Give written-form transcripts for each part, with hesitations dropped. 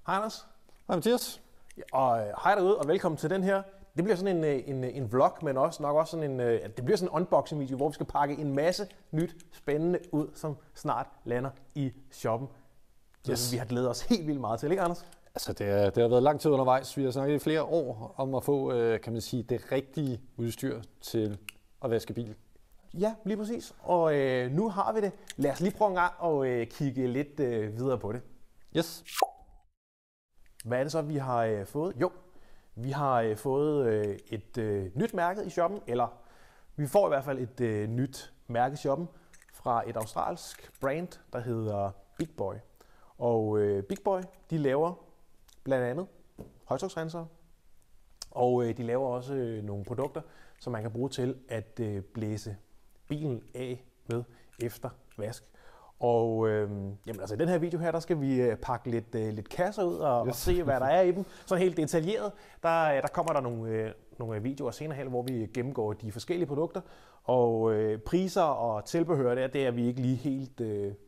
Hej Anders. Hej Mathias. Og hej derude, og velkommen til den her. Det bliver sådan en vlog, men også nok også sådan det bliver sådan en unboxing video, hvor vi skal pakke en masse nyt spændende ud, som snart lander i shoppen. Yes. Vi har glædet os helt vildt meget til, ikke Anders? Altså det har været lang tid undervejs. Vi har snakket i flere år om at få, kan man sige, det rigtige udstyr til at vaske bil. Ja, lige præcis. Og nu har vi det. Lad os lige prøve en gang at kigge lidt videre på det. Yes. Hvad er det så, vi har fået? Jo, vi har fået et nyt mærke i shoppen, eller vi får i hvert fald et nyt mærke i shoppen fra et australsk brand, der hedder Big Boy. Og Big Boy, de laver blandt andet højtryksrensere, og de laver også nogle produkter, som man kan bruge til at blæse bilen af med efter vask. Og jamen, altså, i den her video her, der skal vi pakke lidt kasser ud og se, hvad der er i dem. Sådan helt detaljeret. Der kommer der nogle videoer senere hen, hvor vi gennemgår de forskellige produkter. Og priser og tilbehør der, det er vi ikke lige helt...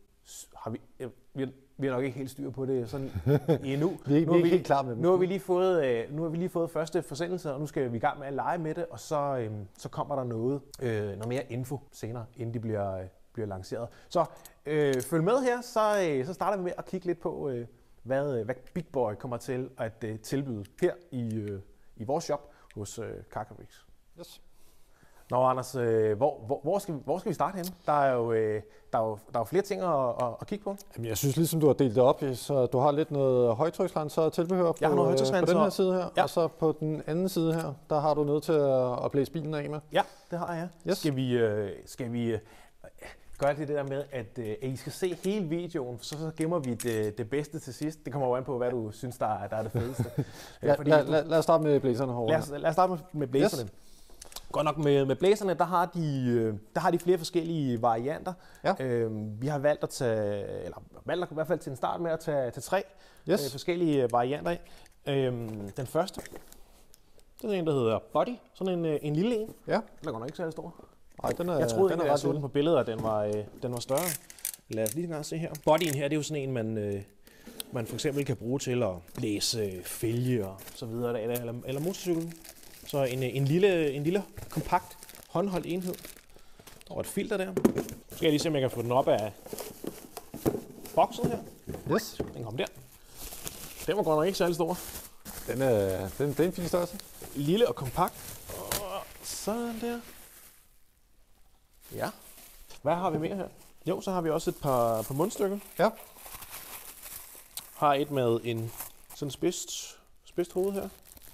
Vi har nok ikke helt styr på det sådan endnu. Vi er ikke helt klar med dem. Nu har vi lige fået første forsendelse, og nu skal vi i gang med at lege med det, og så kommer der noget mere info senere, inden de bliver lanceret. Så følg med her, så starter vi med at kigge lidt på, hvad Big Boy kommer til at tilbyde her i vores shop hos Carcabricks. Yes. Nå Anders, hvor skal vi starte henne? Der er jo flere ting at kigge på. Jamen, jeg synes ligesom du har delt det op, så du har lidt noget højtryksrenser og tilbehør på den her side her, ja. Og så på den anden side her, der har du noget til at blæse bilen af med. Ja, det har jeg. Yes. Skal vi gøre det der med, at I skal se hele videoen, så gemmer vi det bedste til sidst. Det kommer jo an på, hvad du synes, der er det fedeste. Lad os starte med blæserne herovre. Lad os starte med blæserne. Yes. Godt nok med blæserne, der har de flere forskellige varianter. Ja. Vi har valgt i hvert fald til en start med at tage 3 forskellige varianter af. Den første, det er en, der hedder Body, sådan en lille en. Ja. Den er godt nok ikke særlig stor. Nej, jeg troede ikke, jeg så den på billedet, at den var større. Lad os lige en gang se her. Bodyen her, det er jo sådan en, man for eksempel kan bruge til at blæse fælge og så videre, eller motorcyklen. Så en lille kompakt håndholdt enhed. Der var et filter der. Så skal jeg lige se, om jeg kan få den op af boksen her. Yes. Den kom der. Den var godt nok ikke særlig stor. Den er en fin størrelse. Lille og kompakt. Og sådan der. Ja. Hvad har vi mere her? Jo, så har vi også et par mundstykker. Ja. Har et med en sådan spidst hoved her.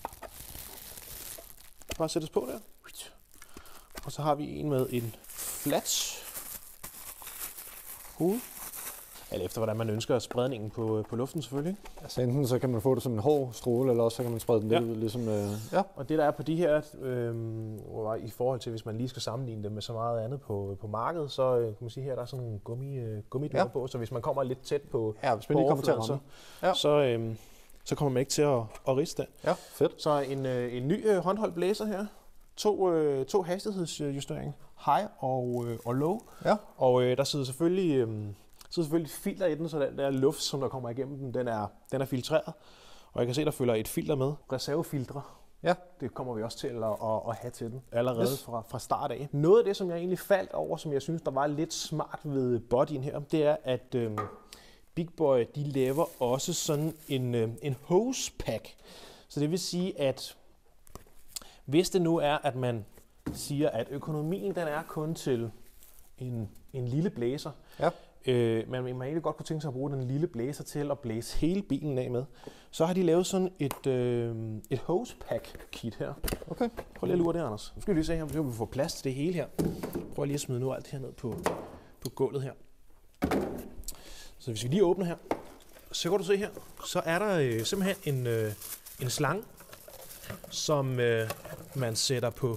Bare sættes på der. Og så har vi en med en flat hoved. Eller efter hvordan man ønsker spredningen på luften selvfølgelig. Altså enten så kan man få det som en hård stråle, eller også så kan man sprede den lidt ud. Ligesom, ja. Og det der er på de her, i forhold til hvis man lige skal sammenligne det med så meget andet på markedet, så kan man sige her, der er sådan nogle gummidør på, så hvis man kommer lidt tæt på, hvis man lige kommer til at ramme, så kommer man ikke til at riste det. Ja, fedt. Så en ny håndholdt blæser her. To hastighedsjusteringer. High og low. Ja. Og der sidder selvfølgelig filter i den, så den der luft, som der kommer igennem den, den er filtreret. Og jeg kan se, der følger et filter med. Reservefiltre. Ja. Det kommer vi også til at have til den allerede fra start af. Noget af det, som jeg egentlig faldt over, som jeg synes, der var lidt smart ved bodyen her, det er, at Big Boy, de laver også sådan en hose pack. Så det vil sige, at hvis det nu er, at man siger, at økonomien den er kun til en lille blæser, men man egentlig godt kunne tænke sig at bruge den lille blæser til at blæse hele bilen af med, så har de lavet sådan et hose pack kit her. Okay. Prøv lige at lure det, Anders. Nu skal vi lige se her, om vi får plads til det hele her. Prøv lige at smide nu alt det her ned på gulvet her. Så hvis vi lige åbner her, så kan du se her, så er der simpelthen en slange, som man sætter på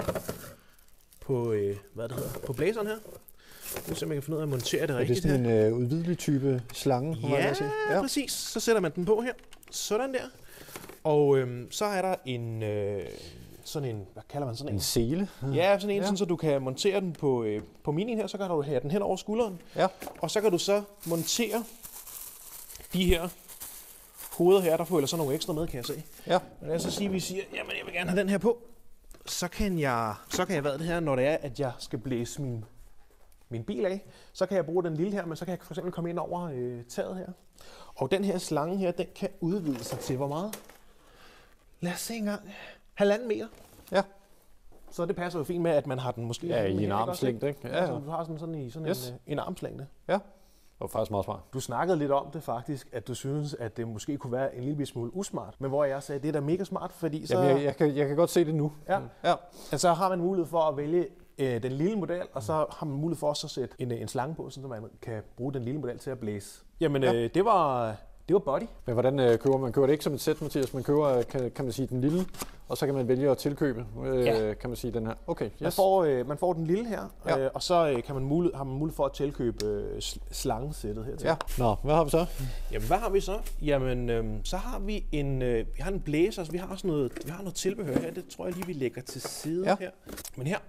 blæseren her. Nu ser man kan finde ud af at montere det rigtigt her. Er det sådan en udvidelig type slange? Ja, præcis. Så sætter man den på her. Sådan der. Og så er der sådan en, hvad kalder man sådan en? En sele? Ja, sådan en, sådan, så du kan montere den på minien her, så kan du have den hen over skulderen. Ja. Og så kan du så montere de her hoveder her, der følger så nogle ekstra med, kan jeg se. Ja. Når jeg så siger, vi siger, jamen jeg vil gerne have den her på, så kan jeg hvad det her, når det er, at jeg skal blæse min bil af, så kan jeg bruge den lille her, men så kan jeg for eksempel komme ind over taget her. Og den her slange her, den kan udvide sig til hvor meget? Lad os se engang. 1,5 meter. Ja. Så det passer jo fint med, at man har den måske... Ja, i en armslængde, ikke? Ja, ja. Du har sådan i sådan en armslængde. Ja, det var faktisk meget smart. Du snakkede lidt om det faktisk, at du synes, at det måske kunne være en lille smule usmart. Men hvor jeg sagde, at det er da mega smart, fordi så... Jamen, jeg kan godt se det nu. Ja. Altså, så har man mulighed for at vælge den lille model, og så har man mulighed for også at sætte en slange på, så man kan bruge den lille model til at blæse. Jamen, det var body. Men hvordan køber man? Køber det ikke som et sæt, Mathias? Man køber, kan man sige, den lille, og så kan man vælge at tilkøbe, kan man sige, den her. Okay, yes. Man får den lille her, og så har man mulighed for at tilkøbe slangesættet her til. Ja. Nå, hvad har vi så? Jamen, hvad har vi så? Jamen, så har vi vi har en blæser, så vi har også noget tilbehør her. Det tror jeg lige, vi lægger til side her. Men her,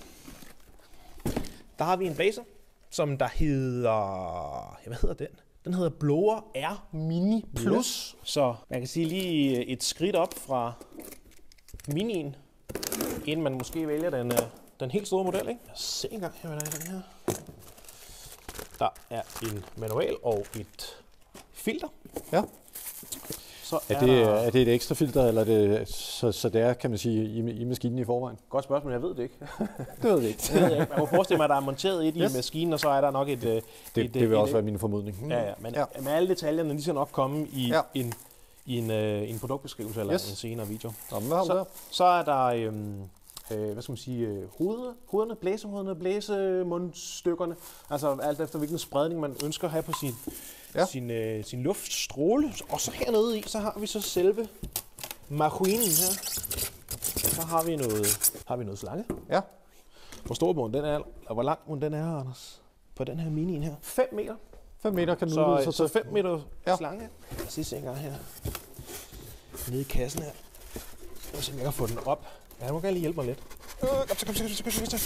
der har vi en blæser, som der hedder... Hvad hedder den? Den hedder Blower R Mini Plus. Yes. Så man kan sige lige et skridt op fra Minien, inden man måske vælger den helt store model. Ikke? Se engang, hvad der er den her. Der er en manual og et filter. Ja. Så er det et ekstra filter, eller er det, så det er, kan man sige, i maskinen i forvejen? Godt spørgsmål, jeg ved det ikke. Det ved jeg ikke. Det ved jeg ikke. Man må forestille mig, at der er monteret et i maskinen, og så er der nok et... Det vil også være min formodning. Men med alle detaljerne, de skal nok komme i en produktbeskrivelse eller en senere video. Så er der... hvad skal man sige, hovederne, blæsemundstykkerne, altså alt efter hvilken spredning man ønsker at have på sin luftstråle. Og så hernede i, så har vi så selve maskinen her. Så har vi noget slange. Ja. Hvor stor må den er, og hvor lang må den er, Anders, på den her minien her? 5 meter. 5 meter kan du udvide sig til. Så 5 meter slange. Jeg skal se en gang her. Nede i kassen her. Jeg vil se, om jeg kan få den op. Ja, han må gerne lige hjælpe mig lidt. Kom så.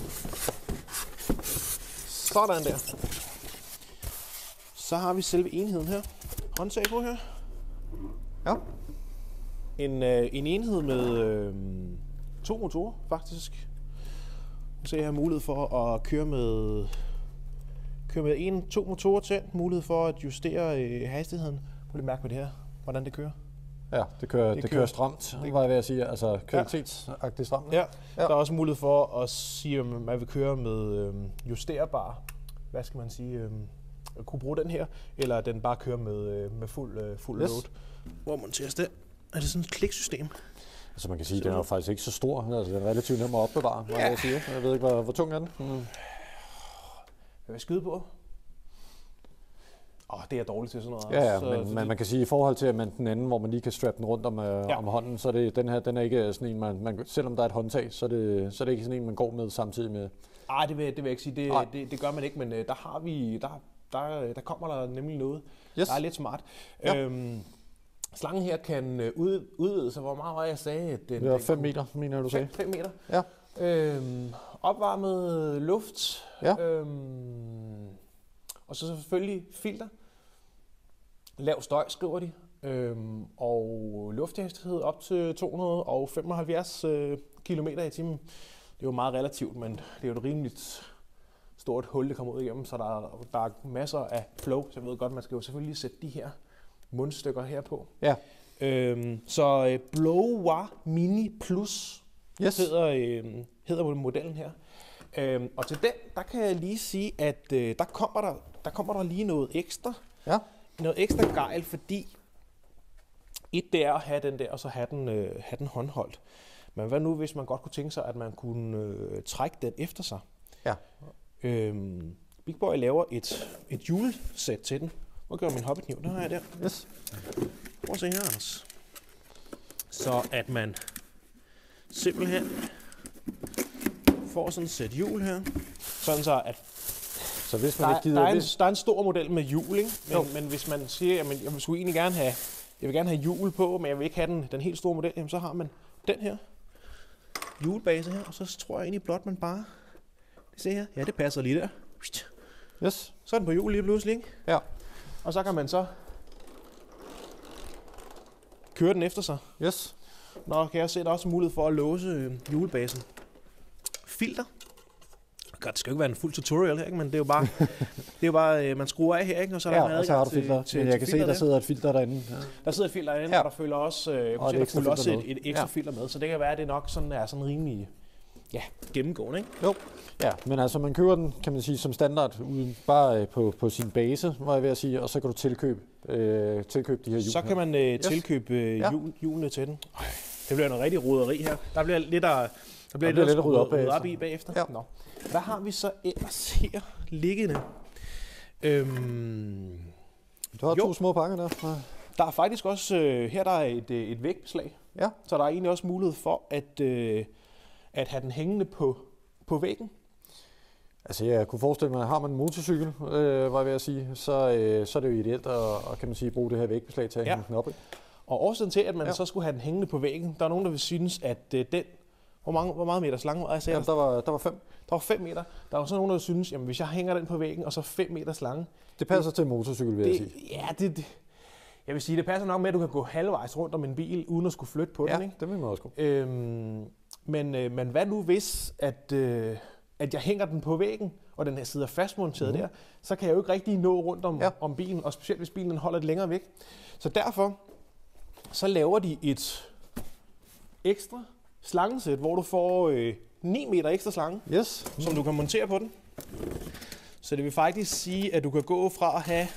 Sådan der. Så har vi selve enheden her. Håndtag på her. Ja. En enhed med 2 motorer, faktisk. Så jeg har mulighed for at køre med 2 motorer til. Mulighed for at justere hastigheden. Prøv lige at mærke med det her, hvordan det kører. Ja, det kører stramt, var jeg ved at sige, altså kvalitetsagtigt stramt. Ja. Der er også mulighed for at sige, om man vil køre med justerbar, hvad skal man sige, kunne bruge den her, eller den bare kører med fuld load. Hvor monteres det? Er det sådan et kliksystem? Altså man kan sige, at den er faktisk ikke så stor, altså den er relativt nem at opbevare, hvad jeg siger. Jeg ved ikke, hvor tung er den? Hvad vil jeg skyde på? Det er dårligt til sådan noget. Men man kan sige, i forhold til at den anden, hvor man lige kan strappe den rundt om hånden, så er det, den her, den er ikke sådan en, man selvom der er et håndtag, så er det ikke sådan en, man går med samtidig med. Nej, det vil jeg ikke sige. Det gør man ikke, men der kommer der nemlig noget. Yes. Der er lidt smart. Ja. Slangen her kan udvide sig. Hvor meget var jeg sagde? Det er 5 meter, mener du sagde. 5 meter. Ja. Opvarmet luft. Ja. Og så selvfølgelig filter. Lav støj, skriver de. Og lufthastighed op til 275 km i timen. Det er jo meget relativt, men det er jo et rimeligt stort hul, det kommer ud igennem, så der er masser af flow. Så jeg ved godt, man skal jo selvfølgelig sætte de her mundstykker her på. Ja. Så Blower Mini Plus hedder modellen her. Og til den, der kan jeg lige sige, at der kommer der lige noget ekstra. Ja. Noget ekstra gejl, fordi det er at have den der, og så have den håndholdt. Men hvad nu, hvis man godt kunne tænke sig, at man kunne trække den efter sig? Ja. Big Boy laver et hjulsæt til den. Hvor gør min hobbykniv? Den har jeg der. Yes. Prøv at se her, Anders. Så at man simpelthen får sådan et sæt hjul her. Sådan så, at så hvis man ikke gider, der er en stor model med hjul, ikke? Men hvis man siger, at jeg vil gerne have hjul på, men jeg vil ikke have den helt store model, jamen, så har man den her hjulbase her, og så tror jeg egentlig blot, man bare... Se her. Ja, det passer lige der. Yes. Så er den på hjul lige pludselig, ikke? Ja. Og så kan man så kører den efter sig. Yes. Nå, kan jeg se, der er også mulighed for at låse hjulbasen. Filter. God, det skal jo ikke være en fuld tutorial her, ikke? Men det er jo bare, man skruer af her, ikke? Og så er der og så har du filter. Men jeg kan se, der sidder et filter derinde. Ja. Der sidder et filter derinde, og der følger også, et ekstra filter med. Så det kan være, at det nok sådan er sådan rimelig gennemgående, ikke? Jo. Ja, men altså man køber den, kan man sige, som standard, uden bare på sin base, var jeg ved at sige, og så kan du tilkøbe de her hjul. Så kan man tilkøbe hjulene til den. Det bliver noget rigtig roderi her. Der bliver lidt at rydde op i bagefter. Ja. Nå. Hvad har vi så ellers her liggende? Du har 2 små pakker der. Ja. Der er faktisk også, her der er et vægbeslag. Ja. Så der er egentlig også mulighed for at have den hængende på væggen. Altså jeg kunne forestille mig, at har man en motorcykel, var jeg ved at sige, så er det jo ideelt at kan man sige, bruge det her vægbeslag til at hænge den op i. Og årsagen til, at man så skulle have den hængende på væggen, der er nogen, der vil synes, at den... Hvor meget meters lang var jeg? Ja, der var 5. Der var 5 meter. Der er også nogen, der synes, jamen hvis jeg hænger den på væggen, og så 5 meters lang. Det passer til en motorcykel, vil jeg sige. Ja, jeg vil sige, det passer nok med, at du kan gå halvvejs rundt om en bil, uden at skulle flytte på den, ikke? Det vil man også kunne. Men hvad nu hvis, at jeg hænger den på væggen, og den her sidder fastmonteret der, så kan jeg jo ikke rigtig nå rundt om bilen, og specielt hvis bilen holder lidt længere væk. Så derfor, så laver de et ekstra slangesæt, hvor du får 9 meter ekstra slange, som du kan montere på den. Så det vil faktisk sige, at du kan gå fra at have...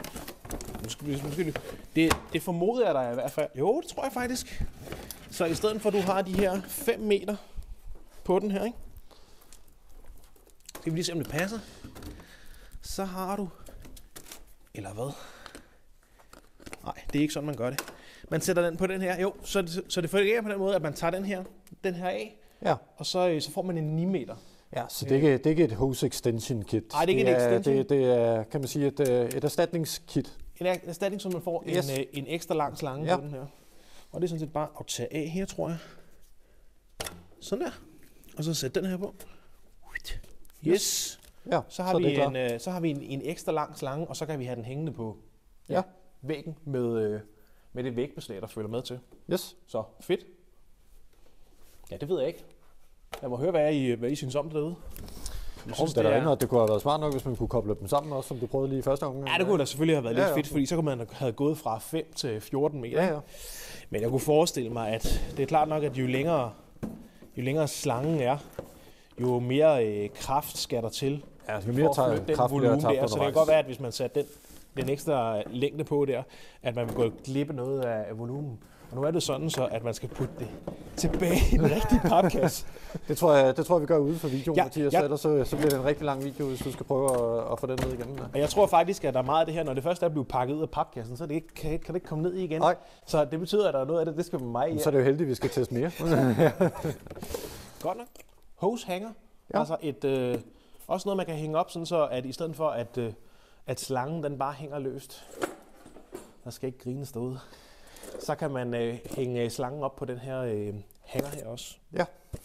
Det formoder jeg dig i hvert fald. Jo, det tror jeg faktisk. Så i stedet for, at du har de her 5 meter på den her, ikke? Skal vi lige se, om det passer. Så har du... Eller hvad? Nej, det er ikke sådan, man gør det. Man sætter den på den her. Jo, så det fungerer på den måde, at man tager den her af, og så får man en 9 meter. Ja, så det er ikke et hose extension kit. Nej, det er ikke et extension. Det er, kan man sige, et erstatningskit. En erstatning, så man får en ekstra lang slange på den her. Og det er sådan set bare at tage af her, tror jeg. Sådan der. Og så sætte den her på. Yes. Ja, så har vi en ekstra lang slange, og så kan vi have den hængende på væggen med det vægbeslag, der følger med til. Yes. Så fedt. Ja, det ved jeg ikke. Jeg må høre, hvad I synes om det derude. Det kunne have været smart nok, hvis man kunne koble dem sammen også, som du prøvede lige i første omgang. Ja, det kunne da selvfølgelig have været lidt fedt, fordi så kunne man have gået fra 5 til 14 meter. Ja. Men jeg kunne forestille mig, at det er klart nok, at jo længere slangen er, jo mere kraft skal der til. Ja, jo mere kraft bliver der tabt. Så det kan godt være, at hvis man satte den ekstra længde på der, at man vil gå glip af noget af volumen. Og nu er det sådan så, at man skal putte det tilbage i den rigtige papkasse. Det tror jeg, vi gør ude for videoen, Mathias. Ellers så bliver det en rigtig lang video, hvis du skal prøve at få den ned igen. Der. Og jeg tror faktisk, at der er meget af det her, når det først er blevet pakket ud af papkassen, så kan det ikke komme ned i igen. Nej. Så det betyder, at der er noget af det skal med mig i. Så er det jo heldigt, at vi skal teste mere. Godt nok. Hose hanger. Ja. Altså også noget, man kan hænge op, sådan så at i stedet for, at slangen den bare hænger løst. Der skal ikke grines derude. Så kan man hænge slangen op på den her hænger her også. Ja.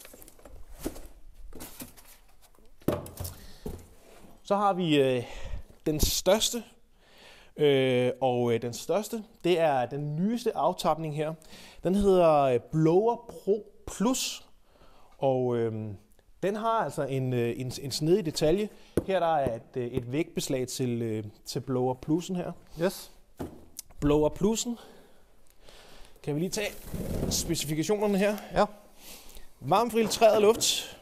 Så har vi den største. Og den største, det er den nyeste aftapning her. Den hedder Blower Pro Plus. Og den har altså en snedig detalje. Her der er et vægbeslag til Blower Plusen her. Yes. Blower Plusen. Kan vi lige tage specifikationerne her? Ja. Varmfiltreret luft.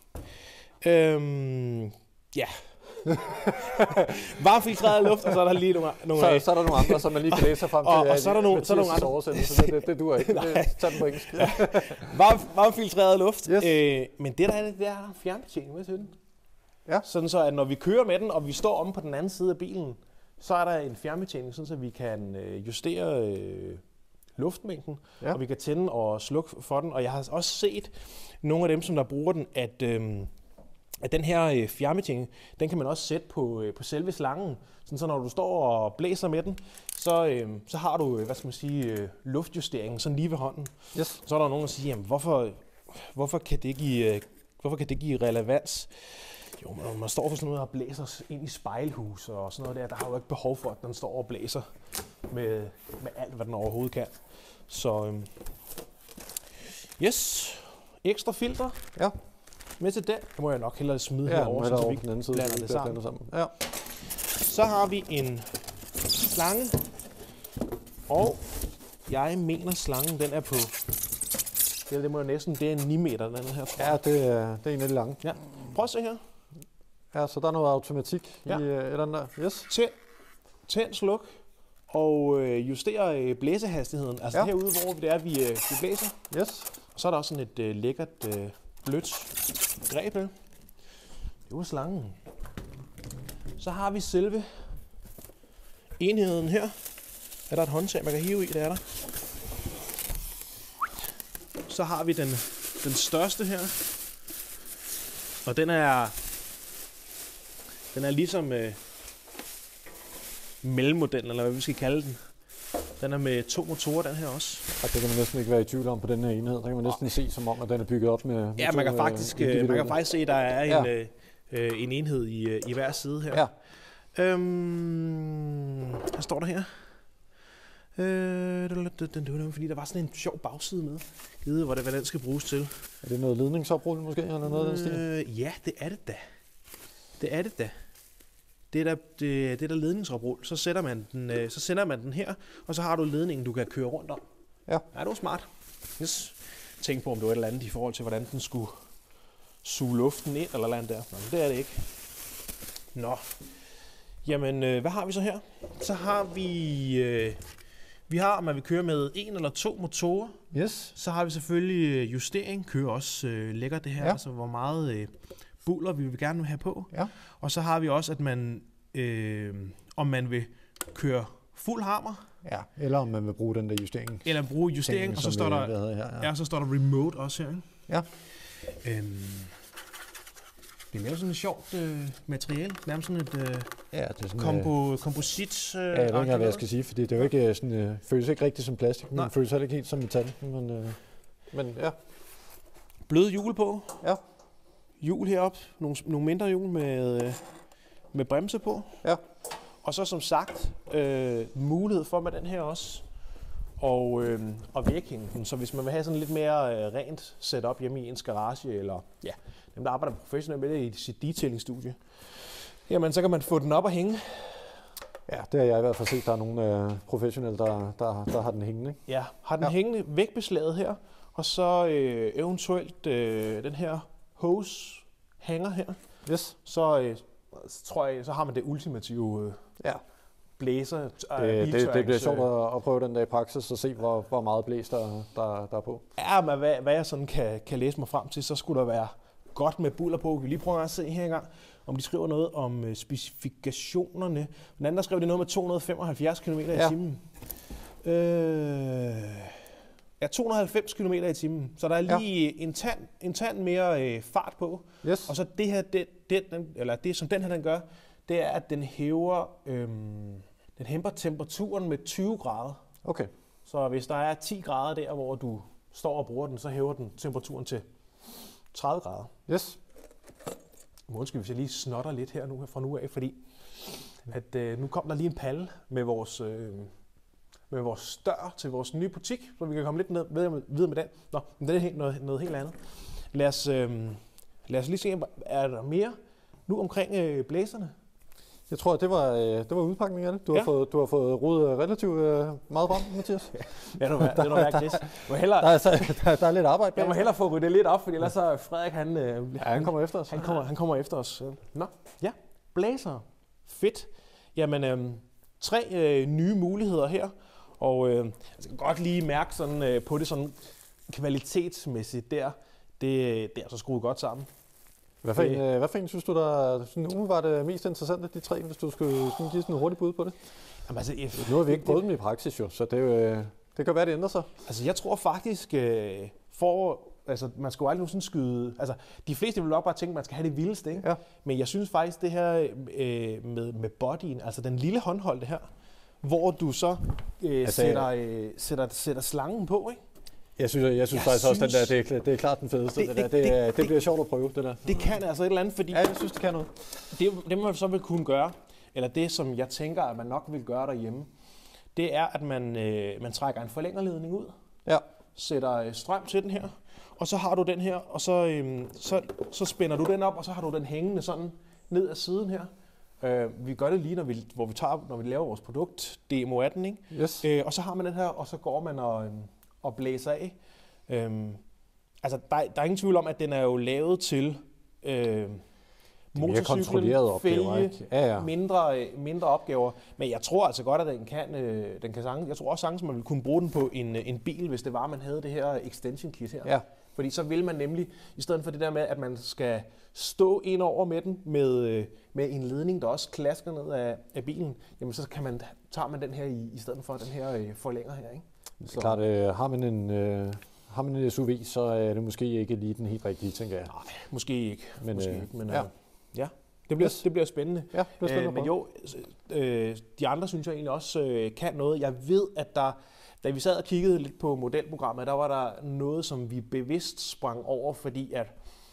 Ja. Varmfiltreret luft, og så er der lige nogle så er der nogle andre, som man lige kan læse sig frem til. Og så er der nogle andre oversættelse. Det duer ikke. Tag den på engelsk. Ja. Varmfiltreret luft. Yes. Men det der er det der fjernbetjening med til den. Ja. Sådan så, at når vi kører med den, og vi står omme på den anden side af bilen, så er der en fjernbetjening, sådan så vi kan justere luftmængden, og vi kan tænde og slukke for den. Og jeg har også set nogle af dem, som der bruger den, at den her fjernbetjening, den kan man også sætte på selve slangen. Sådan så når du står og blæser med den, så har du, luftjusteringen sådan lige ved hånden. Yes. Så er der nogen, der siger, jamen, hvorfor kan det give relevans? Jo, men man står for sådan noget og blæser ind i spejlhus og sådan noget der. Der har jo ikke behov for, at den står og blæser med alt, hvad den overhovedet kan. Så yes, ekstra filter. Ja. Med til den. Det må jeg nok hellere smide herover, så vi blander det sammen. Ja. Så har vi en slange, og jeg mener slangen, den er på, det må jo næsten, det er en 9 meter, den her, tror jeg. Ja, det er en af de lange. Ja. Prøv at se her. Ja, så der er noget automatik i den der. Yes. Tænd, sluk og justere blæsehastigheden. Altså herude, hvor det er, vi blæser. Yes. Og så er der også sådan et lækkert blødt greb med. Det var slangen. Så har vi selve enheden her. Er der et håndtag, man kan hive i? Det er der. Så har vi den største her. Og den er ligesom mellemmodellen, eller hvad vi skal kalde den. Den er med 2 motorer, den her også. Og det kan man næsten ikke være i tvivl om på den her enhed. Der kan man næsten se, som om, at den er bygget op med ja, man kan faktisk se, at der er en enhed i hver side her. Ja. Hvad står der her? Fordi der var sådan en sjov bagside med. Jeg ved, hvad den skal bruges til. Er det noget ledningsoprul måske, eller noget af den stil? Ja, det er det da. Det er det da. Det er der ledningsoprul. Så sender man den her, og så har du ledningen, du kan køre rundt om. Ja. Ja, det var smart. Yes. Tænk på, om det var et eller andet i forhold til, hvordan den skulle suge luften ind, eller andet der. Men det er det ikke. Nå. Jamen, hvad har vi så her? Så har vi har, om man vil køre med 1 eller 2 motorer. Yes. Så har vi selvfølgelig justering. Kører også lækkert det her, altså hvor meget buller vi vil gerne have på. Ja. Og så har vi også, at man, om man vil køre fuld hammer. Ja, eller om man vil bruge den der justering. Eller bruge justering, og så står der, så står der remote også her. Ikke? Ja. Det er mere sådan et sjovt materiale, nærmest sådan et det er sådan, komposit. Ja, jeg ved ikke, hvad jeg skal sige, fordi det er jo ikke sådan, føles ikke rigtigt som plastik, men føles heller ikke helt som metal. Men ja. Bløde hjul på. Ja. Hjul heroppe, nogle mindre hjul med bremse på. Ja. Og så som sagt, mulighed for med den her også, og væghænge den. Så hvis man vil have sådan lidt mere rent setup hjemme i ens garage, eller dem der arbejder professionelt med det i sit detailing-studie, jamen så kan man få den op og hænge. Ja, det har jeg i hvert fald set, der er nogle professionelle, der har den hængende. Ikke? Ja, har den hængende vægbeslaget her, og så eventuelt den her hose hænger her. Yes. Så tror jeg, så har man det ultimative blæser. Det bliver sjovt at prøve den der i praksis og se, hvor meget blæs der er på. Ja, men hvad jeg sådan kan læse mig frem til, så skulle der være godt med buller på. Vi vil lige prøve at se her engang, om de skriver noget om specifikationerne. Den anden der skrev det noget med 275 km i timen. 290 km i timen. Så der er lige en tand mere fart på. Yes. Og så det her, det som den her den gør, det er, at den hæmper temperaturen med 20 grader. Okay. Så hvis der er 10 grader der, hvor du står og bruger den, så hæver den temperaturen til 30 grader. Yes. Undskyld, hvis jeg lige snotter lidt her nu fra nu af, fordi at, nu kom der lige en palle med vores dør til vores nye butik, så vi kan komme lidt videre med den. Nå, men det er noget helt andet. Lad os lige se, er der mere nu omkring blæserne? Jeg tror, at det var udpakningen af det. Du har fået rodet relativt meget frem, Mathias. Ja, det er noget værk, Chris. Der er lidt arbejde bag. Jeg må hellere få ryddet lidt op, fordi ellers så Frederik, han kommer efter os. Han kommer efter os. Nå, ja. Blæser. Fedt. Jamen, 3 nye muligheder her. Og jeg kan godt lige mærke sådan, på det sådan kvalitetsmæssigt der. Det er altså skruet godt sammen. Hvad for en synes du, der var det mest interessante, de 3, hvis du skulle give sådan en hurtig bud på det? Jamen, altså, nu har vi ikke prøvet dem i praksis jo, så det kan være, det ændrer sig. Altså jeg tror faktisk, altså man skal jo aldrig sådan skyde, altså de fleste vil nok bare tænke, at man skal have det vildeste, ikke? Ja. Men jeg synes faktisk det her med bodyen, altså den lille håndholdte her, hvor du så sætter slangen på, ikke? Jeg synes faktisk også, at det er klart den fedeste. Det bliver sjovt at prøve, det der. Det kan altså et eller andet, fordi... Ja, jeg synes, det kan noget. Det man så vil kunne gøre, eller det, som jeg tænker, at man nok vil gøre derhjemme, det er, at man trækker en forlængerledning ud, sætter strøm til den her, og så har du den her, og så spænder du den op, og så har du den hængende sådan ned ad siden her. Vi gør det lige, når vi laver vores produkt, demo af den, ikke? Yes. Og så har man den her, og så går man og blæser af. Altså, der er ingen tvivl om, at den er jo lavet til motorcyklen, fælge, mindre opgaver. Men jeg tror altså godt, at den kan sange. Jeg tror også sagtens, man ville kunne bruge den på en bil, hvis det var, man havde det her extension kit her. Ja. Fordi så vil man nemlig, i stedet for det der med, at man skal stå ind over med den, med en ledning, der også klasker ned af bilen, jamen så tager man den her i stedet for den her forlænger her, ikke? Så. Klart, har man en SUV, så er det måske ikke lige den helt rigtige, tænker jeg. Nej, måske ikke. Men ja. Det bliver spændende. Ja, det bliver spændende. Men jo, de andre synes jeg egentlig også kan noget. Jeg ved, at da vi sad og kiggede lidt på modelprogrammet, der var der noget, som vi bevidst sprang over, fordi at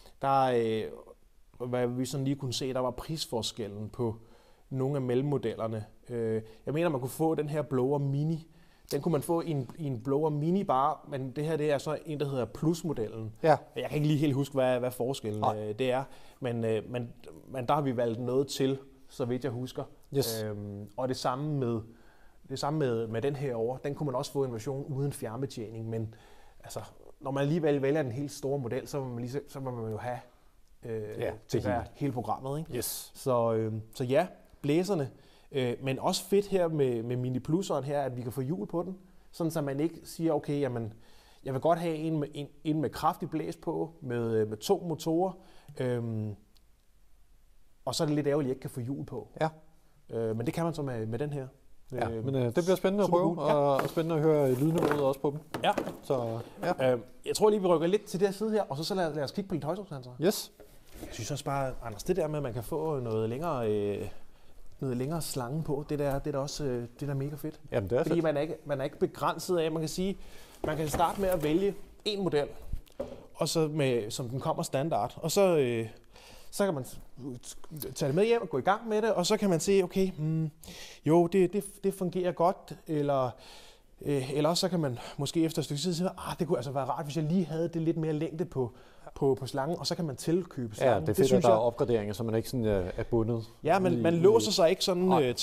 hvad vi sådan lige kunne se, der var prisforskellen på nogle af mellemmodellerne. Jeg mener, man kunne få den her Blower Mini. Den kunne man få i en Blower Mini bare, men det her det er så en, der hedder Plus-modellen. Ja. Jeg kan ikke lige helt huske, hvad forskellen det er, men der har vi valgt noget til, så vidt jeg husker. Yes. Og det samme med den her over. Den kunne man også få en version uden fjernbetjening, men altså, når man alligevel vælger den helt store model, så må man jo have hele programmet, ikke? Yes. Så ja, blæserne. Men også fedt her med Mini Plus'eren her, at vi kan få hjul på den, sådan så man ikke siger, okay, jamen, jeg vil godt have en med kraftig blæs på, med 2 motorer, og så er det lidt ærgerligt, at jeg ikke kan få hjul på. Ja. Men det kan man så med den her. Ja, men det bliver spændende at prøve, og spændende at høre lydniveauet også på dem. Ja. Så, ja. Jeg tror lige, vi rykker lidt til det her side her, og så lad os kigge på lidt højtrykssensorer. Yes. Jeg synes også bare, Anders, det der med, at man kan få noget længere slange på, det er også det er mega fedt. Jamen, det er fordi fedt. Man er ikke begrænset af, man kan sige, man kan starte med at vælge en model, og så som den kommer standard, og så kan man tage det med hjem og gå i gang med det, og så kan man se, okay, jo, det fungerer godt, eller også så kan man måske efter et stykke tid sige, det kunne altså være rart, hvis jeg lige havde det lidt mere længde på slangen, og så kan man tilkøbe slangen. Ja, det er fedt, at der er opgraderinger, så man ikke sådan er bundet. Ja, man låser sig ikke sådan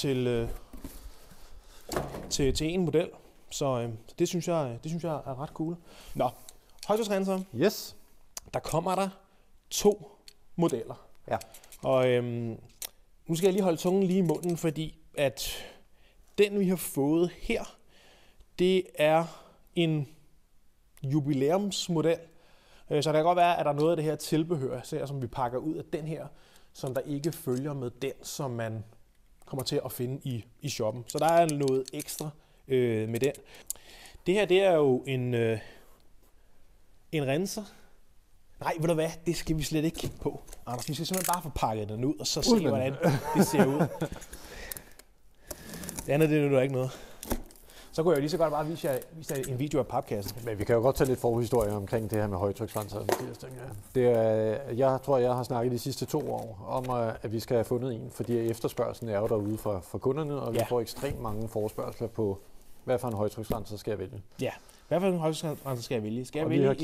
til en model, så det synes jeg er ret cool. Nå, højtryksrenser. Yes. Der kommer der 2 modeller. Ja. Og nu skal jeg lige holde tungen lige i munden, fordi at den vi har fået her, det er en jubilæumsmodel. Så det kan godt være, at der er noget af det her tilbehør, som vi pakker ud af den her, som der ikke følger med den, som man kommer til at finde i shoppen. Så der er noget ekstra med den. Det her, det er jo en renser. Nej, ved du hvad? Det skal vi slet ikke kigge på. Anders, vi skal simpelthen bare få pakket den ud, og så se, hvordan det ser ud. Det andet, det er ikke noget. Så kunne jeg jo lige så godt bare vise jer en video af papkassen. Men vi kan jo godt tage lidt forhistorie omkring det her med højtryksrenser. Jeg tror, jeg har snakket de sidste 2 år om, at vi skal have fundet en, fordi efterspørgselen er jo derude fra kunderne, og vi får ekstremt mange forespørgsler på, hvad for en højtryksrenser skal jeg vælge. Ja, hvad for en højtryksrenser skal jeg vælge? Vi har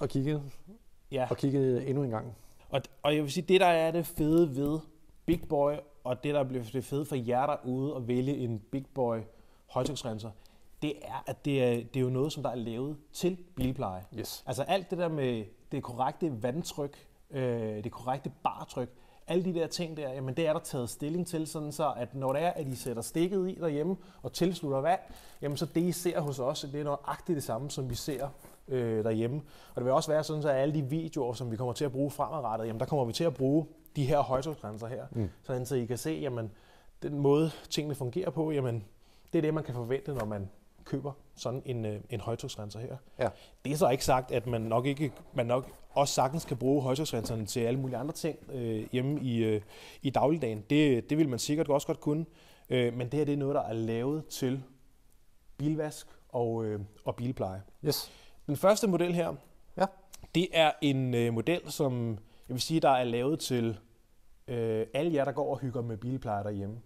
kigget endnu en gang. Og jeg vil sige, det der er det fede ved Big Boy, og det der bliver det fede for jer derude at vælge en Big Boy højtryksrenser, det er, at det er jo noget, som der er lavet til bilpleje. Yes. Altså alt det der med det korrekte vandtryk, det korrekte bartryk, alle de der ting der, jamen det er der taget stilling til, sådan så at når det er, at I sætter stikket i derhjemme og tilslutter vand, jamen så det I ser hos os, det er nøjagtigt det samme, som vi ser derhjemme. Og det vil også være sådan, så alle de videoer, som vi kommer til at bruge fremadrettet, jamen der kommer vi til at bruge de her højtryksrenser her, sådan så I kan se, jamen den måde tingene fungerer på, jamen det er det, man kan forvente, når man køber sådan en højtryksrenser her. Ja. Det er så ikke sagt, at man nok også sagtens kan bruge højtryksrenserne til alle mulige andre ting hjemme i dagligdagen. Det vil man sikkert også godt kunne. Men det her det er noget, der er lavet til bilvask og bilpleje. Yes. Den første model her, det er en model, som jeg vil sige, der er lavet til alle jer, der går og hygger med bilpleje derhjemme.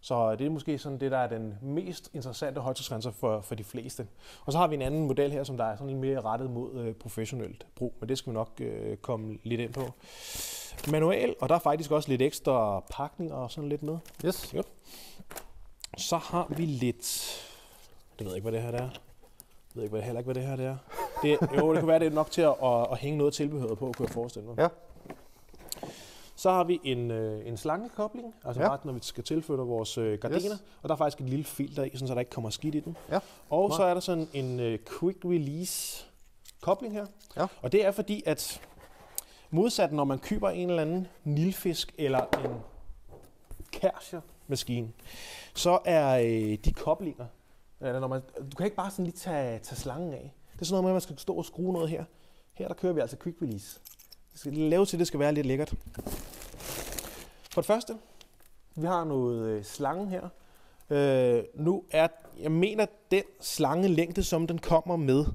Så det er måske sådan det, der er den mest interessante højtryksrenser for de fleste. Og så har vi en anden model her, som der er sådan lidt mere rettet mod professionelt brug, men det skal vi nok komme lidt ind på. Manual, og der er faktisk også lidt ekstra pakning og sådan lidt med. Yes. Jo. Så har vi lidt... Det ved jeg ikke, hvad det her er. Jeg ved ikke, heller ikke, hvad det her er. Det kunne være, det er nok til at hænge noget tilbehør på, kunne jeg forestille mig. Ja. Så har vi en slangekobling, altså bare når vi skal tilføre vores gardiner. Yes. Og der er faktisk et lille filter i, så der ikke kommer skidt i den. Ja. Og så er der sådan en quick release kobling her. Ja. Og det er fordi, at modsat når man køber en eller anden nilfisk eller en Kärcher-maskine, så er de koblinger, du kan ikke bare sådan lige tage slangen af. Det er sådan noget med, at man skal stå og skrue noget her. Her der kører vi altså quick release. Det skal lave til, det skal være lidt lækkert. For det første, vi har noget slange her. Jeg mener, den slangelængde, som den kommer med,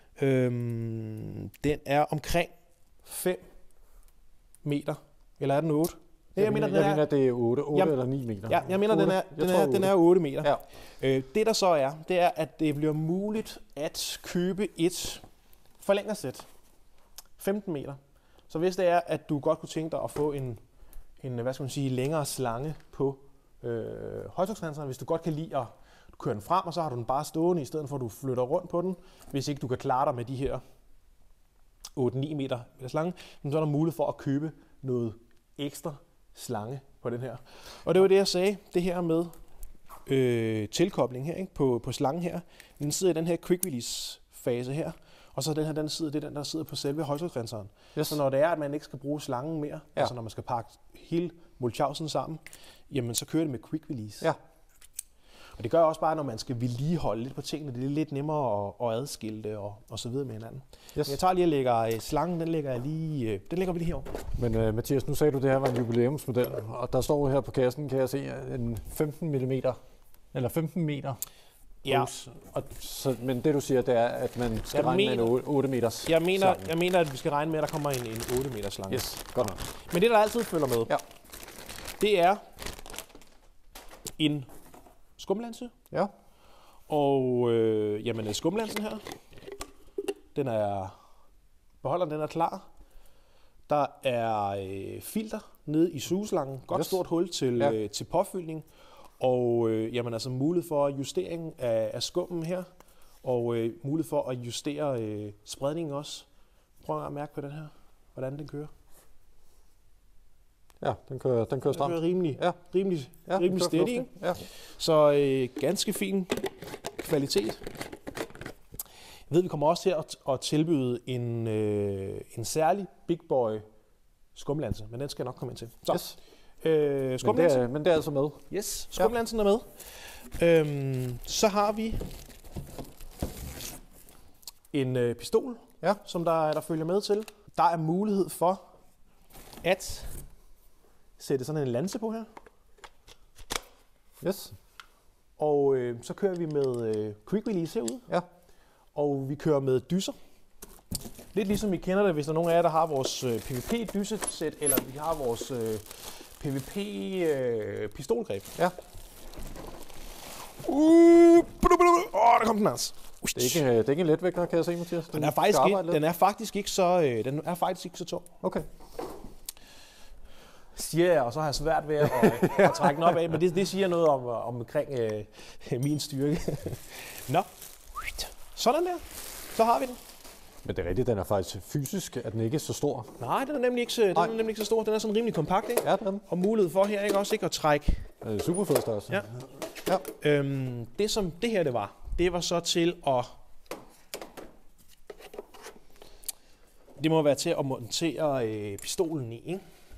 den er omkring 5 meter. Eller er den 8? Jeg mener, det er 8 eller 9 meter. Ja, jeg mener, den er 8 meter. Ja. Det der så er, det er, at det bliver muligt at købe et forlængersæt. 15 meter. Så hvis det er, at du godt kunne tænke dig at få en hvad skal man sige, længere slange på højtryksrenseren, hvis du godt kan lide at køre den frem, og så har du den bare stående, i stedet for at du flytter rundt på den, hvis ikke du kan klare dig med de her 8-9 meter slange, så er der mulighed for at købe noget ekstra slange på den her. Og det var det, jeg sagde, det her med tilkobling her, ikke? På slangen her. Den sidder i den her quick release fase her, og så den her, det er den, der sidder på selve højtryksrenseren. Yes. Så når det er, at man ikke skal bruge slangen mere, altså når man skal pakke hele mulchausen sammen, jamen så kører det med quick release. Ja. Og det gør også bare, når man skal vedligeholde lidt på tingene, det er lidt nemmere at adskille det og så videre med hinanden. Yes. Jeg tager lige og lægger slangen, den lægger vi lige herovre. Men Mathias, nu sagde du, det her var en jubilæumsmodel, og der står her på kassen, kan jeg se, en 15 meter. Ja. Men det du siger, det er, at man skal regne med en 8 meters slange. Jeg mener, at vi skal regne med, at der kommer en 8 meters slange. Yes, godt nok. Men det, der altid følger med, det er en skumlanse. Ja. Og jamen, skumlansen her, beholderen den er klar. Der er filter nede i sugeslangen. Godt stort hul til påfyldning. Og jamen, altså mulighed for justering af skummen her. Og mulighed for at justere spredningen også. Prøv at mærke på den her, hvordan den kører. Ja, den kører stramt. Den kører rimelig steady. Ja. Så ganske fin kvalitet. Jeg ved, vi kommer også til at tilbyde en særlig Big Boy skumlanse, men den skal jeg nok komme ind til. Så, yes. Men det er altså med. Yes, skumlansen er med. Så har vi en pistol, som der følger med til. Der er mulighed for at sætte sådan en lanse på her. Yes. Og så kører vi med quick release herude. Ja. Og vi kører med dyser. Lidt ligesom I kender det, hvis der er nogen af jer, der har vores PVP-dysesæt, eller vi har vores PVP-pistolgreb. Ja. Der kom den altså. Det er ikke en letvægter, kan jeg se, Mathias. Den er faktisk ikke så tung. Okay. Siger jeg, og så har jeg svært ved at trække den op af, men det siger noget omkring min styrke. Nå, sådan der. Så har vi den. Men det er rigtigt, den er faktisk fysisk, at den ikke er så stor. Nej, den er nemlig ikke så stor. Den er sådan rimelig kompakt, ikke? Ja, den. Og mulighed for her, ikke også, ikke at trække. Super fed størrelse. Ja. Det som det her det var så til at... Det må være til at montere pistolen i, ikke?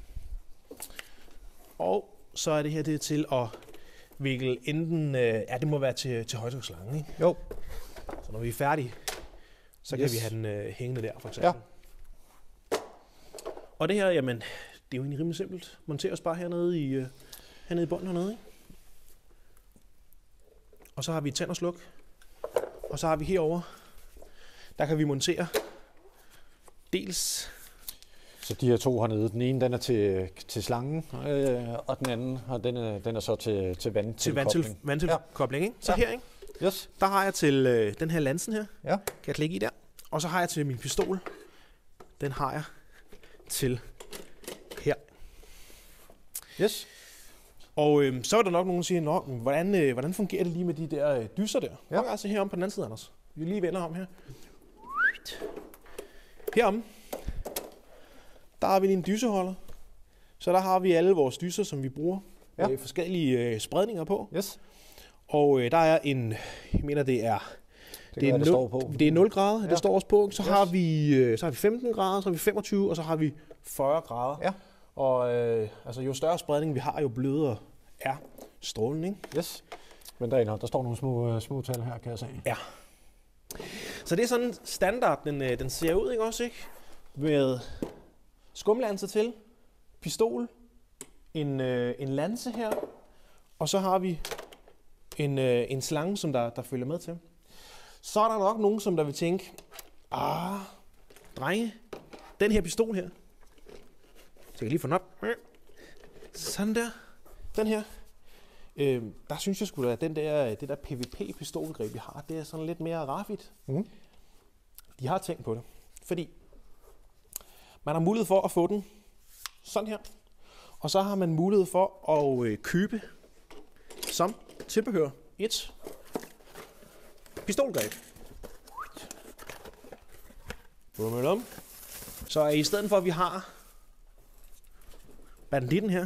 Og så er det her det til at vikle enten... det må være til højtryksslangen, ikke? Jo. Så når vi er færdige, så kan vi have den hængende der, for eksempel. Ja. Og det her, jamen, det er jo egentlig rimelig simpelt. Monteres bare hernede i bunden hernede, ikke? Og så har vi et tænd og sluk. Og så har vi herover, der kan vi montere dels Så de her to hernede, den ene den er til slangen, og den anden den er så til vandtilkobling, ikke? Så ja. Her, ikke? Yes. Der har jeg til den her lansen her, ja. Kan jeg klikke i der. Og så har jeg til min pistol, den har jeg til her. Yes. Og så er der nok nogen, der siger, hvordan fungerer det lige med de der dyser der? Ja. Og altså herom på den anden side, Anders. Vi lige vender om her. Herom, der har vi lige en dyseholder. Så der har vi alle vores dyser, som vi bruger forskellige spredninger på. Yes. Og der er jeg mener det er 0 grader, ja. Det står også på. Så har vi 15 grader, så har vi 25, og så har vi 40 grader. Ja. Og altså jo større spredning vi har, jo blødere er strålen, ikke? Yes. Men der står nogle små tal her, kan jeg se. Ja. Så det er sådan standard, den ser ud, ikke også, ikke? Med skumlanser til, pistol, en lanse her, og så har vi en slange, som der følger med til. Så er der nok nogen, som der vil tænke, drenge, den her pistol her, så jeg lige få den op. Sådan der. Den her. Der synes jeg sgu da, at det der PvP-pistolgreb, vi har, det er sådan lidt mere raffigt. Mm. De har tænkt på det. Fordi man har mulighed for at få den sådan her. Og så har man mulighed for at købe som tilbehør et pistolgreb. Bummelum. Så i stedet for, at vi har banditten her,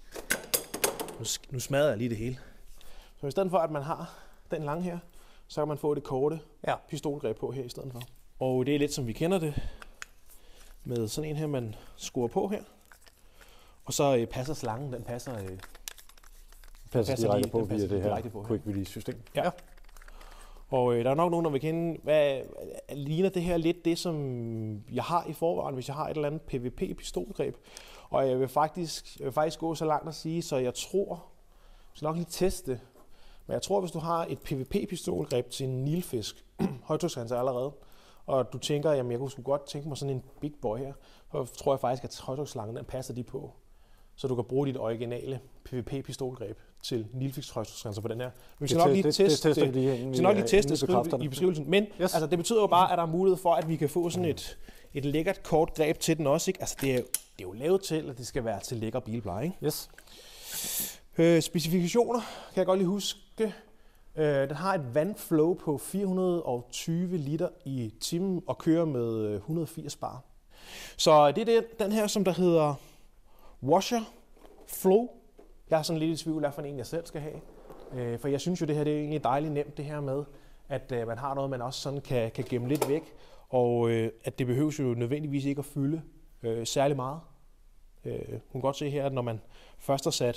nu smadrer jeg lige det hele. Så i stedet for, at man har den lange her, så kan man få det korte pistolgreb på her i stedet for. Og det er lidt som vi kender det, med sådan en her, man skruer på her. Og så passer slangen, den passer direkte på via det her quick release system. Ja. Og der er nok nogen, der vil kende, hvad ligner det her lidt det, som jeg har i forvejen, hvis jeg har et eller andet PvP-pistolgreb. Og jeg vil faktisk gå så langt at sige, så jeg tror, jeg skal nok lige teste, men jeg tror, hvis du har et PvP-pistolgreb til en nilfisk, højtryksrenser allerede, og du tænker, jamen jeg kunne sgu godt tænke mig sådan en big boy her, så tror jeg faktisk, at højtryksslangen, den passer de på. Så du kan bruge dit originale PvP-pistolgreb til nilfisk højtryksrenser på den her. Men vi skal nok lige teste i beskrivelsen. Men altså, det betyder jo bare, at der er mulighed for, at vi kan få sådan et lækkert kort greb til den også. Ikke? Altså, det er jo lavet til, at det skal være til lækker bilpleje. Ikke? Yes. Specifikationer kan jeg godt lige huske. Den har et vandflow på 420 liter i timen og kører med 180 bar. Så det er den her, som der hedder Washer Flow. Jeg er sådan lidt i tvivl, hvad for en jeg selv skal have. For jeg synes jo, det her det er egentlig dejligt nemt, det her med, at man har noget, man også sådan kan gemme lidt væk. Og at det behøves jo nødvendigvis ikke at fylde særlig meget. Hun kan godt se her, at når man først har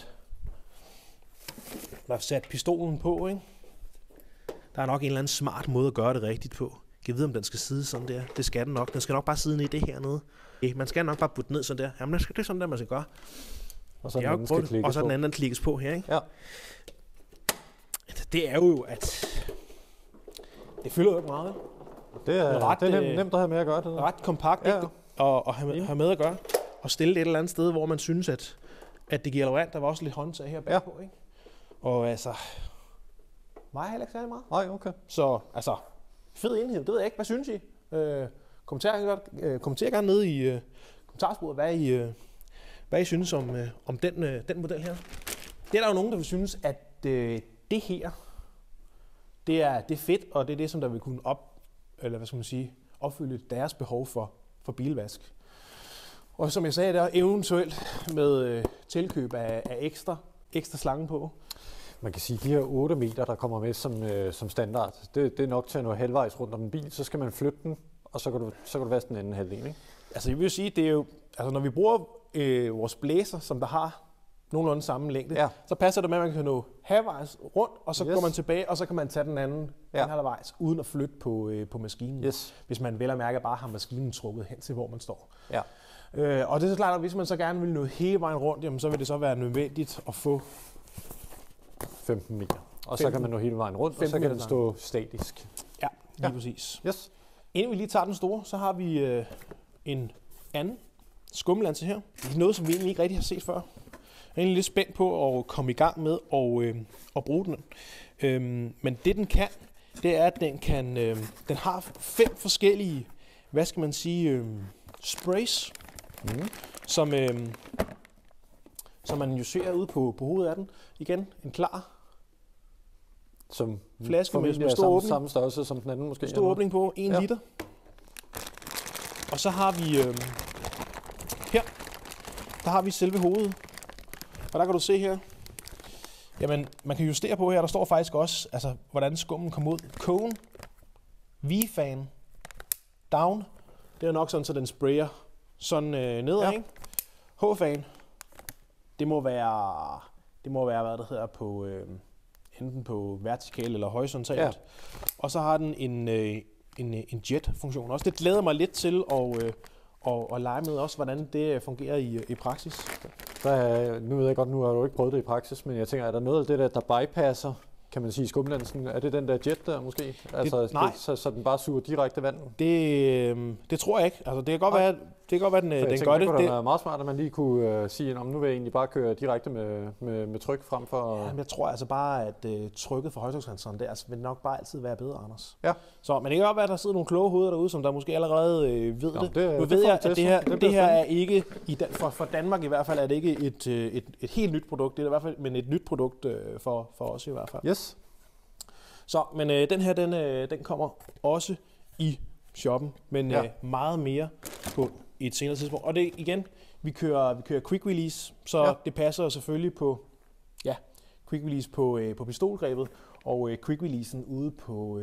sat pistolen på, ikke? Der er nok en eller anden smart måde at gøre det rigtigt på. Jeg kan vide, om den skal sidde sådan der. Det skal den nok. Den skal nok bare sidde nede i det her nede. Man skal nok bare putte ned sådan der. Jamen, det er sådan der, man skal gøre. Og så den anden klikkes på her, ikke? Ja. Det er jo, at det fylder jo ikke meget. Det er nemt at have med at gøre det. Ret kompakt, ikke? Og have med at gøre. Og stille det et eller andet sted, hvor man synes, at det giver relevant. Der var også lidt håndtag her bagpå, ikke? Og altså, mig heller ikke særlig meget. Nej, okay. Så altså, fed enhed, det ved jeg ikke. Hvad synes I? Kommenter gerne ned i kommentarsporet, hvad I synes om den model her. Det er der jo nogen, der vil synes, at det her, det er fedt, og det er det, som der vil kunne opfylde deres behov for bilvask. Og som jeg sagde, der er eventuelt med tilkøb af ekstra slange på. Man kan sige, at de her 8 meter, der kommer med som standard, det er nok til at nå halvvejs rundt om en bil. Så skal man flytte den, og så kan du vaske den anden halvdel, ikke? Altså jeg vil sige, det er jo, altså når vi bruger vores blæser, som der har nogenlunde samme længde, så passer det med, at man kan nå halvvejs rundt, og så går man tilbage, og så kan man tage den anden halvvejs, uden at flytte på maskinen. Yes. Hvis man vel at mærke bare har maskinen trukket hen til, hvor man står. Ja. Og det er så klart, at hvis man så gerne vil nå hele vejen rundt, jamen, så vil det så være nødvendigt at få 15 meter. Og så kan man nå hele vejen rundt, og så kan den stå statisk. Ja, lige præcis. Yes. Inden vi lige tager den store, så har vi en anden skummelanse her. Det er noget, som vi egentlig ikke rigtig har set før. Jeg er egentlig lidt spændt på at komme i gang med at bruge den. Men det den kan, det er, at den har 5 forskellige, hvad skal man sige, sprays, som man jo ser ude på hovedet af den. Igen, en klar som flaske med stor åbning. Samme størrelse som den anden måske. Stor åbning på 1 liter. Og så har vi her, der har vi selve hovedet. Og der kan du se her, jamen man kan justere på her, der står faktisk også, altså hvordan skummen kommer ud. Cone, V-fan, down, det er nok sådan, så den sprayer sådan nedad, ikke? H-fan, det må være, hvad der hedder på, enten på vertikal eller horisontalt. Ja. Og så har den en jet-funktion også. Det glæder mig lidt til at lege med også, hvordan det fungerer i praksis. Nu ved jeg godt, nu har du ikke prøvet det i praksis, men jeg tænker, er der noget af det der bypasser, kan man sige, skumlansen? Er det den der jet der måske? Altså, nej. Så den bare suger direkte vand? Det tror jeg ikke. Altså, det kan godt være, den gør det. Det kunne være meget smart, at man lige kunne sige, nu vil jeg egentlig bare køre direkte med tryk frem for... Ja, jeg tror altså bare, at trykket for højtryksrenseren der vil nok bare altid være bedre, Anders. Ja. Så, men det kan godt være, at der sidder nogle kloge hoveder derude, som der måske allerede ved det. Nu ved jeg, at det her er ikke, for Danmark i hvert fald, er det ikke et helt nyt produkt. Det er i hvert fald, men et nyt produkt for os i hvert fald. Yes. Så, men den her, den kommer også i shoppen, men meget mere på et senere tidspunkt. Og det igen, vi kører quick release, så det passer selvfølgelig på quick release på pistolgrebet og quick releasen ude på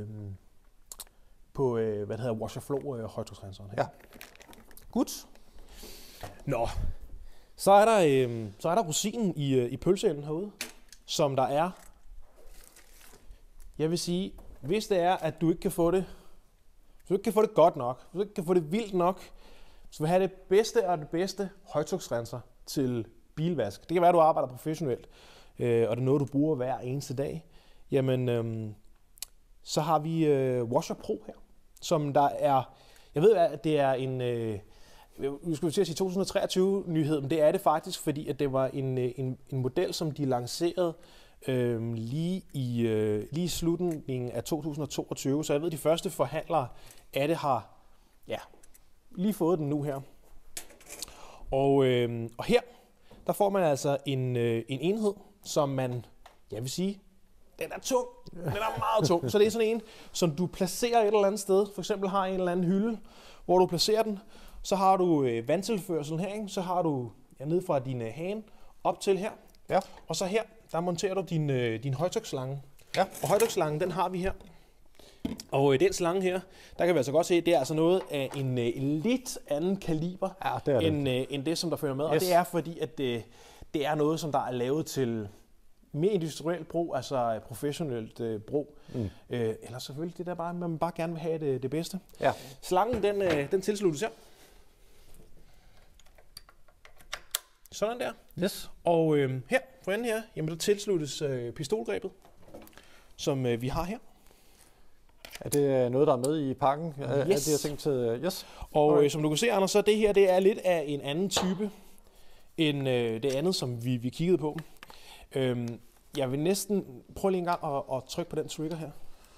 hvad det hedder, washer flow højtryksrenseren her. Ja. Godt. Nå, så er der rosinen i pølseenden herude, som der er. Jeg vil sige, hvis det er, at du ikke kan få det, godt nok, hvis du ikke kan få det vildt nok, så vil have det bedste og det bedste højtryksrenser til bilvask. Det kan være, at du arbejder professionelt, og det er noget, du bruger hver eneste dag. Jamen, så har vi Washer Pro her, som der er, jeg ved, at det er en, vi skulle til at sige 2023-nyhed, men det er det faktisk, fordi at det var en model, som de lancerede lige i slutningen af 2022, så jeg ved, de første forhandlere af det har lige fået den nu her. Og her, der får man altså en enhed, som man, jeg vil sige, den er tung. Den er meget tung. Så det er sådan en, som du placerer et eller andet sted. For eksempel har en eller anden hylde, hvor du placerer den. Så har du vandtilførselen her, ikke? Så har du ned fra din hane op til her. Ja. Og så her, der monterer du din højtryksslange. Ja. Og højtryksslangen, den har vi her. Og den slange her, der kan vi altså godt se, det er altså noget af en lidt anden kaliber, end det, som der følger med. Yes. Og det er fordi, at det er noget, som der er lavet til mere industrielt brug, altså professionelt brug. Eller selvfølgelig det der bare, man bare gerne vil have det bedste. Ja. Slangen, den tilsluttes her. Sådan der. Yes. Og her, for enden her, jamen der tilsluttes pistolgrebet, som vi har her. Er det noget, der er med i pakken? Yes. Er det her ting til, yes. Og som du kan se, Anders, så det her, det er lidt af en anden type, end det andet, som vi kiggede på. Jeg vil næsten prøve lige en gang at trykke på den trigger her.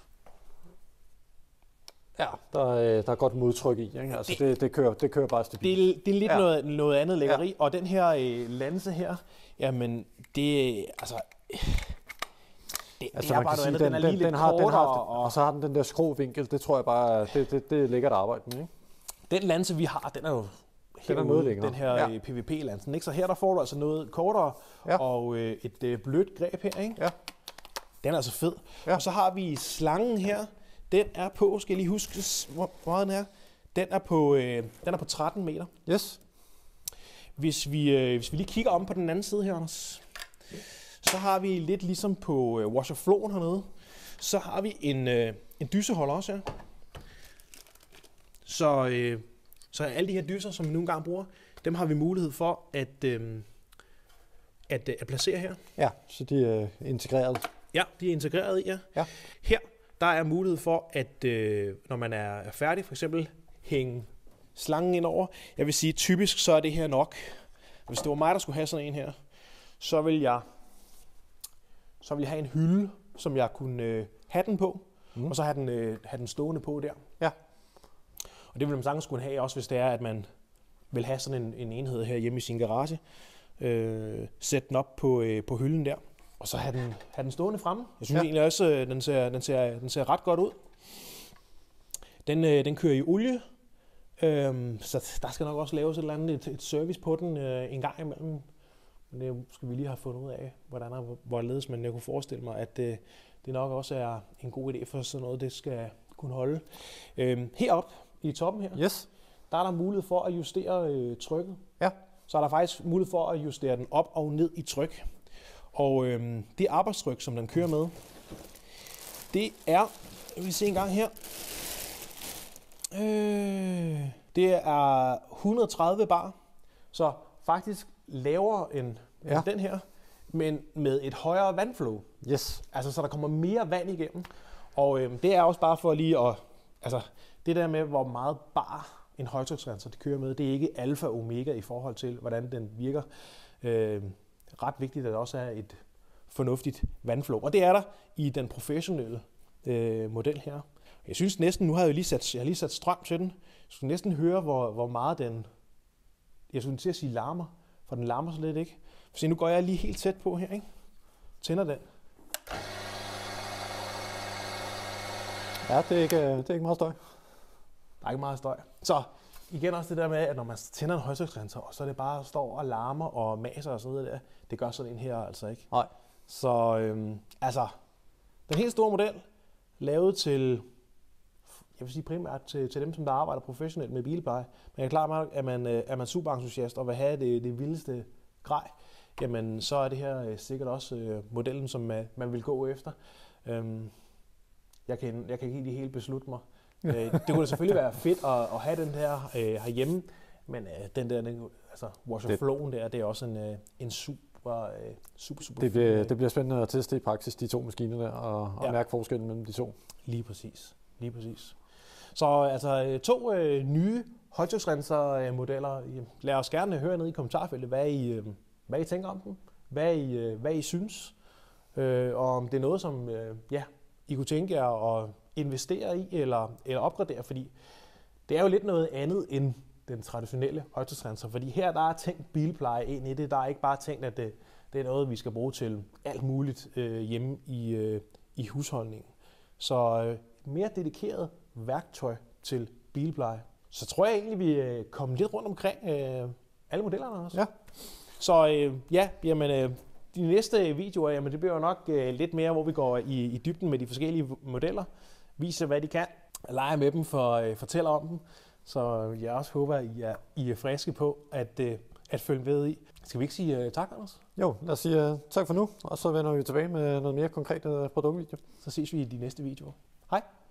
Ja, der er godt modtryk i. Ikke? Altså det kører bare stabilt. Det er lidt noget andet lækkeri. Ja. Og den her lanse her, jamen det altså... Det er bare noget andet. Den er lige lidt kortere. Og så har den der skruvinkel. Det tror jeg bare, det er lækkert at arbejde med. Ikke? Den lanse, vi har, den er jo den her PVP-lansen. Ikke? Så her der får du altså noget kortere og et blødt greb her. Ikke? Ja. Den er altså fed. Ja. Og så har vi slangen her. Den er på, skal jeg lige huske, hvor meget den er. Den er på 13 meter. Yes. Hvis vi lige kigger om på den anden side her, Anders, så har vi lidt ligesom på Washer Flowen hernede, så har vi en dyseholder også her. Så alle de her dyser, som vi nu engang bruger, dem har vi mulighed for at placere her. Ja, så de er integreret. Ja, de er integreret i, ja. Her, der er mulighed for, at når man er færdig, for eksempel hænge slangen ind over. Jeg vil sige, typisk så er det her nok. Hvis det var mig, der skulle have sådan en her, så vil jeg have en hylde, som jeg kunne have den på, og så have den stående på der. Ja. Og det vil man sagtens kunne have, også hvis det er, at man vil have sådan en enhed her hjemme i sin garage. Sætte den op på hylden der, og så have den stående fremme. Jeg synes egentlig også, den ser ret godt ud. Den kører i olie, så der skal nok også laves et eller andet et service på den en gang imellem. Men det skal vi lige have fundet ud af, hvordan og hvorledes, men jeg kunne forestille mig, at det nok også er en god idé for sådan noget, det skal kunne holde. Heroppe i toppen her, der er der mulighed for at justere trykket. Ja. Så er der faktisk mulighed for at justere den op og ned i tryk. Og det arbejdstryk, som den kører med, det er, jeg vil se en gang her, det er 130 bar, så faktisk lavere end den her, men med et højere vandflow. Yes. Altså, så der kommer mere vand igennem. Og det er også bare for lige at, altså, det der med, hvor meget bar en højtryksrenser det kører med, det er ikke alfa og omega i forhold til, hvordan den virker. Ret vigtigt, at der også er et fornuftigt vandflow. Og det er der i den professionelle model her. Jeg synes næsten, nu har jeg lige sat strøm til den. Jeg skulle næsten høre, hvor meget den, jeg skulle til at sige larmer, for den larmer så lidt ikke. Så nu går jeg lige helt tæt på her, ikke? Tænder den. Ja, det er ikke meget støj. Der er ikke meget støj. Så igen også det der med, at når man tænder en højtryksrenser, og så er det bare står og larmer og maser og sådan noget der, det gør sådan en her altså ikke. Nej. Så altså, den helt store model, lavet til, jeg vil sige primært til dem, som der arbejder professionelt med bilpleje. Men jeg er klar med, at er man super entusiast og vil have det vildeste grej, jamen så er det her sikkert også modellen, som man vil gå efter. Jeg kan ikke helt beslutte mig. Det kunne selvfølgelig være fedt at have den her herhjemme, men den der, altså washer flowen der, det er også en super det bliver spændende at teste i praksis, de to maskiner der, og mærke forskellen mellem de to. Lige præcis. Så altså 2 nye højtryksrenser-modeller. Lad os gerne høre ned i kommentarfeltet, hvad I tænker om dem, hvad I synes, og om det er noget, som I kunne tænke jer at investere i eller opgradere, fordi det er jo lidt noget andet end den traditionelle højtryksrenser, fordi her der er tænkt bilpleje ind i det. Der er ikke bare tænkt, at det er noget, vi skal bruge til alt muligt hjemme i husholdningen. Så mere dedikeret værktøj til bilpleje. Så tror jeg egentlig, vi kommer lidt rundt omkring alle modellerne også. Ja. Så de næste videoer, jamen det bliver jo nok lidt mere, hvor vi går i dybden med de forskellige modeller, viser hvad de kan, leger med dem, fortæller om dem. Så jeg også håber, at I er friske på at følge med i. Skal vi ikke sige tak, Anders? Jo, lad os sige tak for nu, og så vender vi tilbage med noget mere konkret produktvideo. Så ses vi i de næste videoer. Hej!